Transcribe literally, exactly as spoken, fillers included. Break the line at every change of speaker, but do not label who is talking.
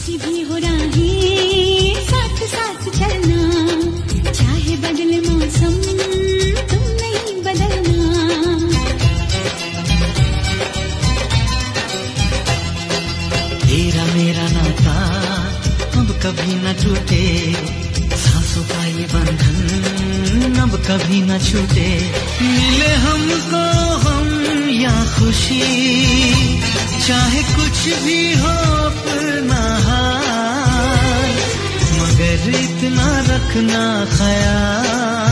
कैसी भी हो राहें साथ साथ चलना, चाहे बदले मौसम तुम नहीं बदलना।
तेरा मेरा नाता अब कभी न टूटे, सांसों का ये बंधन अब कभी न छूटे। मिले हमको हम या खुशी, चाहे कुछ भी हो अपना हाल, मगर इतना रखना ख्याल